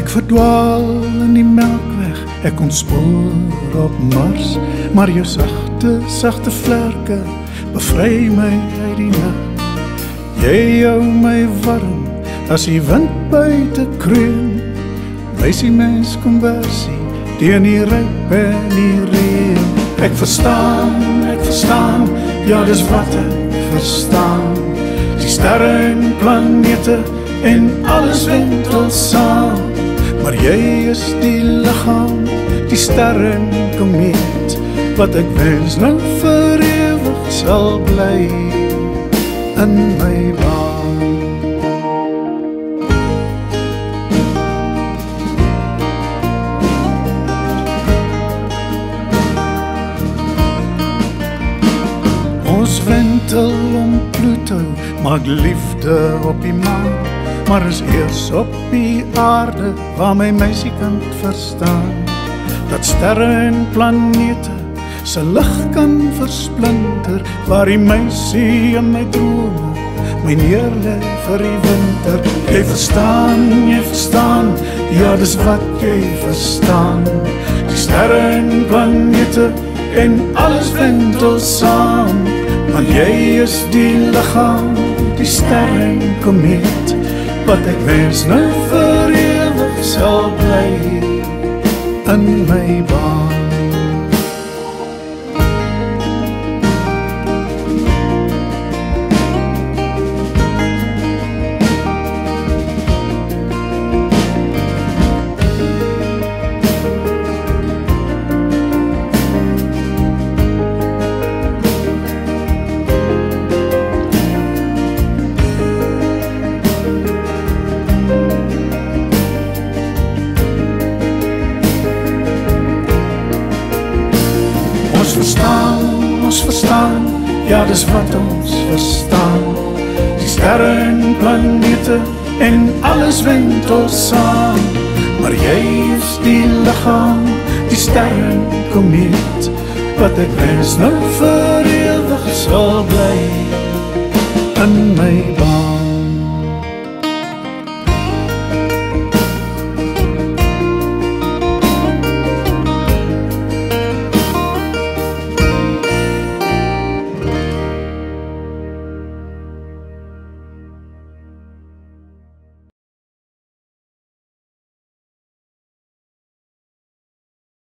Ek verdwaal in die melkweg, ek ontspoor op Mars, maar jou sagte vlerke bevry my uit die nag. Jy hou my warm as die wind buite kreun. Wysie mens konversie teen die ryp en die reën. Ek verstaan, ja dis wat ek verstaan. Die sterre en planete en alles wentel saam. Maar jy is die liggaam, die sterre en komeet, wat ek wens nou vir ewig sal bly in my baan. Ons wentel om Pluto, maak liefde op die maan, maar is eers op die aarde waar my meisie kan verstaan dat sterre en planete se lig kan versplinter, waar die meisie in my drome my neerlê vir die winter. Jy verstaan, ja dis wat jy verstaan. Die sterre en planete en alles wentel saam, want jy is die liggaam, die ster en komeet, wat ek wens nou vir ewig sal bly in my baan. Ons verstaan, ja dis wat ons verstaan. Die sterre en planete en alles wentel saam, maar jy is die liggaam, die ster en komeet, wat ek wens nou vir ewig sal bly in my baan.